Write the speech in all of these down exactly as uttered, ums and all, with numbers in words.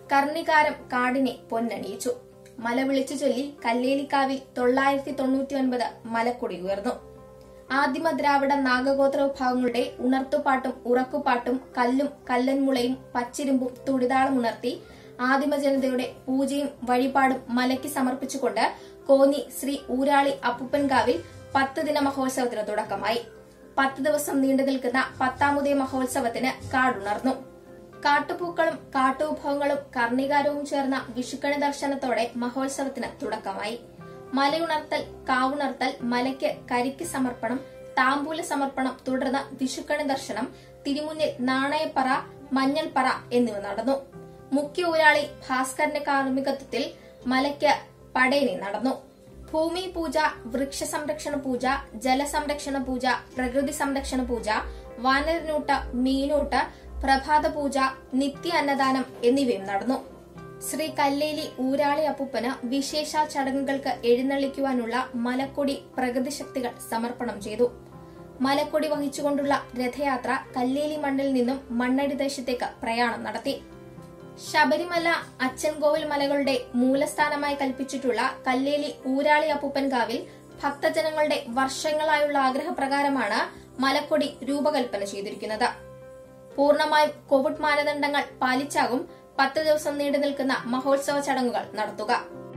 കർണികാരം കാടിനെ പൊന്നണിയിച്ചു. മല വിളിച്ചു ചൊല്ലി കല്ലേലിക്കാവിൽ തൊള്ളായിരത്തി തൊണ്ണൂറ്റി ഒൻപത് മലക്കൊടി ഉയർന്നു. ആദിമ ദ്രാവിഡ നാഗഗോത്ര വിഭാഗങ്ങളുടെ ഉണർത്തുപാട്ടും ഉറക്കുപാട്ടും കല്ലും കല്ലൻമുളയും പച്ചിരുമ്പും തുടിതാളം ഉണർത്തി ആദിമ ജനതയുടെ പൂജയും വഴിപാടും മലയ്ക്ക് സമർപ്പിച്ചുകൊണ്ട് കോന്നി ശ്രീ ഊരാളി അപ്പുപ്പൻകാവിൽ പത്ത് ദിന മഹോത്സവത്തിന് തുടക്കമായി. പത്ത് ദിവസം നീണ്ടു നിൽക്കുന്ന പത്താമുദയ മഹോത്സവത്തിന് കാടുണർന്നു. കാട്ടുപൂക്കളും കാട്ടുവിഭവങ്ങളും കർണികാരവും ചേർന്ന വിഷുക്കണി ദർശനത്തോടെ മഹോത്സവത്തിന് തുടക്കമായി. മലയുണർത്തൽ, കാവുണർത്തൽ, മലയ്ക്ക് കരിക്ക് സമർപ്പണം, താമ്പൂല സമർപ്പണം, തുടർന്ന് വിഷുക്കണി ദർശനം, തിരുമുന്നിൽ നാണയപ്പറ, മഞ്ഞൾപ്പറ എന്നിവ നടന്നു. മുഖ്യ ഊരാളി ഭാസ്കരന്റെ കാർമ്മികത്വത്തിൽ മലയ്ക്ക് പടയണി നടന്നു. ഭൂമി പൂജ, വൃക്ഷ സംരക്ഷണ പൂജ, ജലസംരക്ഷണ പൂജ, പ്രകൃതി സംരക്ഷണ പൂജ, വാനരനൂട്ട്, മീനൂട്ട്, പ്രഭാത പൂജ, നിത്യ അന്നദാനം എന്നിവയും നടന്നു. ശ്രീ കല്ലേലി ഊരാളി അപ്പൂപ്പന് വിശേഷ ചടങ്ങുകൾക്ക് എഴുന്നള്ളിക്കുവാനുള്ള മലക്കൊടി പ്രകൃതി ശക്തികൾ സമർപ്പണം ചെയ്തു. മലക്കൊടി വഹിച്ചുകൊണ്ടുള്ള രഥയാത്ര കല്ലേലി മണ്ണിൽ നിന്നും മണ്ണടി ദേശത്തേക്ക് പ്രയാണം നടത്തി. ശബരിമല, അച്ചൻകോവിൽ മലകളുടെ മൂലസ്ഥാനമായി കൽപ്പിച്ചിട്ടുള്ള കല്ലേലി ഊരാളി അപ്പൂപ്പൻകാവിൽ ഭക്തജനങ്ങളുടെ വർഷങ്ങളായുള്ള ആഗ്രഹപ്രകാരമാണ് മലക്കൊടി രൂപകൽപ്പന ചെയ്തിരിക്കുന്നത്. പൂർണ്ണമായും കോവിഡ് മാനദണ്ഡങ്ങൾ പാലിച്ചാകും പത്ത് ദിവസം നീണ്ടു നിൽക്കുന്ന മഹോത്സവ ചടങ്ങുകൾ നടത്തുക.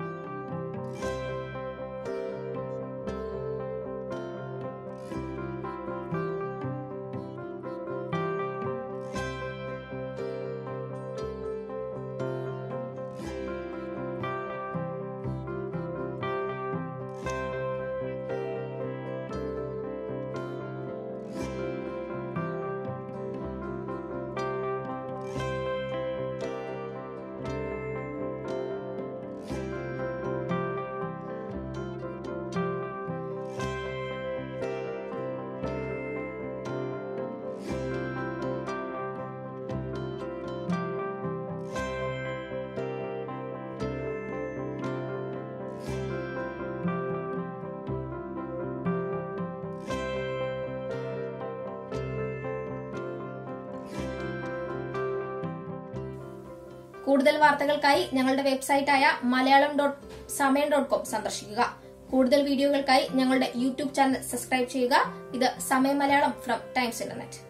കൂടുതൽ വാർത്തകൾക്കായി ഞങ്ങളുടെ വെബ്സൈറ്റായ Malayalam dot Samayam dot com സന്ദർശിക്കുക. കൂടുതൽ വീഡിയോകൾക്കായി ഞങ്ങളുടെ യൂട്യൂബ് ചാനൽ സബ്സ്ക്രൈബ് ചെയ്യുക. ഇത് സമയം മലയാളം ഫ്രം ടൈംസ് ഇന്റർനെറ്റ്.